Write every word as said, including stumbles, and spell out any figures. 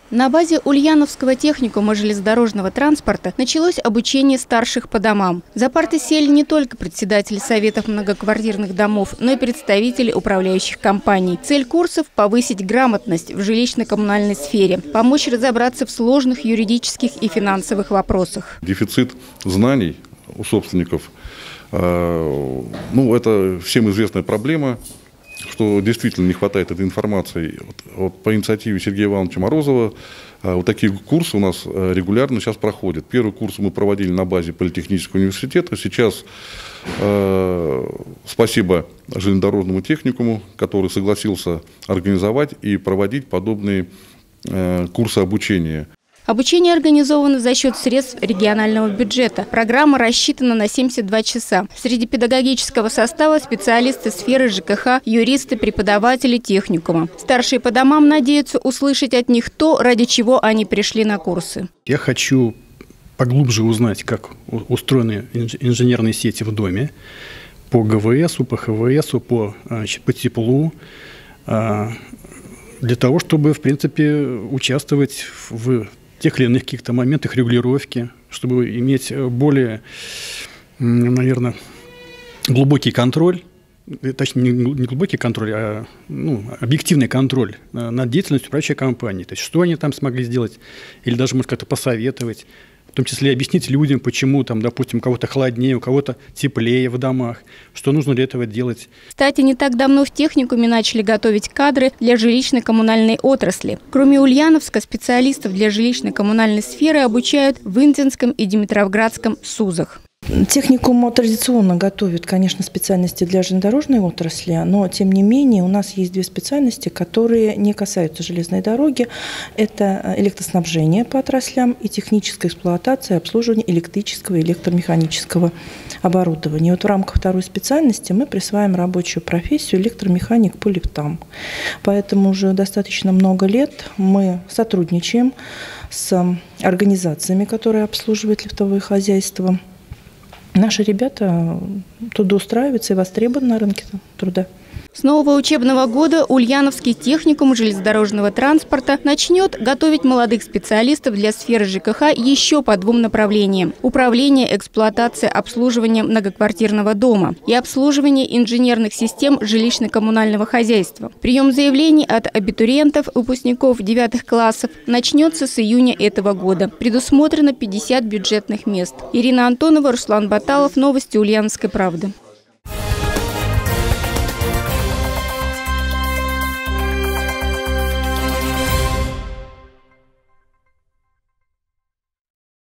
На базе Ульяновского техникума железнодорожного транспорта началось обучение старших по домам. За парты сели не только председатели советов многоквартирных домов, но и представители управляющих компаний. Цель курсов – повысить грамотность в жилищно-коммунальной сфере, помочь разобраться в сложных юридических и финансовых вопросах. Дефицит знаний у собственников, ну, это всем известная проблема, что действительно не хватает этой информации. Вот, вот по инициативе Сергея Ивановича Морозова вот такие курсы у нас регулярно сейчас проходят. Первый курс мы проводили на базе Политехнического университета. Сейчас э, спасибо железнодорожному техникуму, который согласился организовать и проводить подобные э, курсы обучения. Обучение организовано за счет средств регионального бюджета. Программа рассчитана на семьдесят два часа. Среди педагогического состава специалисты сферы ЖКХ, юристы, преподаватели техникума. Старшие по домам надеются услышать от них то, ради чего они пришли на курсы. Я хочу поглубже узнать, как устроены инженерные сети в доме, по ГВСу, по ХВСу, по, по теплу, для того, чтобы, в принципе, участвовать в тех или иных каких-то моментах регулировки, чтобы иметь более, наверное, глубокий контроль, точнее, не глубокий контроль, а ну, объективный контроль над деятельностью управляющей компании. То есть, что они там смогли сделать, или даже, может, как-то посоветовать, в том числе объяснить людям, почему, там, допустим, у кого-то холоднее, у кого-то теплее в домах, что нужно для этого делать. Кстати, не так давно в техникуме начали готовить кадры для жилищно-коммунальной отрасли. Кроме Ульяновска, специалистов для жилищно-коммунальной сферы обучают в Индинском и Димитровградском СУЗах. Техникум традиционно готовит, конечно, специальности для железнодорожной отрасли, но, тем не менее, у нас есть две специальности, которые не касаются железной дороги. Это электроснабжение по отраслям и техническая эксплуатация и обслуживание электрического и электромеханического оборудования. И вот в рамках второй специальности мы присваиваем рабочую профессию электромеханик по лифтам. Поэтому уже достаточно много лет мы сотрудничаем с организациями, которые обслуживают лифтовые хозяйства. Наши ребята трудоустраиваются и востребованы на рынке труда. С нового учебного года Ульяновский техникум железнодорожного транспорта начнет готовить молодых специалистов для сферы ЖКХ еще по двум направлениям – управление, эксплуатация, обслуживание многоквартирного дома и обслуживание инженерных систем жилищно-коммунального хозяйства. Прием заявлений от абитуриентов, выпускников девятых классов начнется с июня этого года. Предусмотрено пятьдесят бюджетных мест. Ирина Антонова, Руслан Баталов. Новости Ульяновской правды.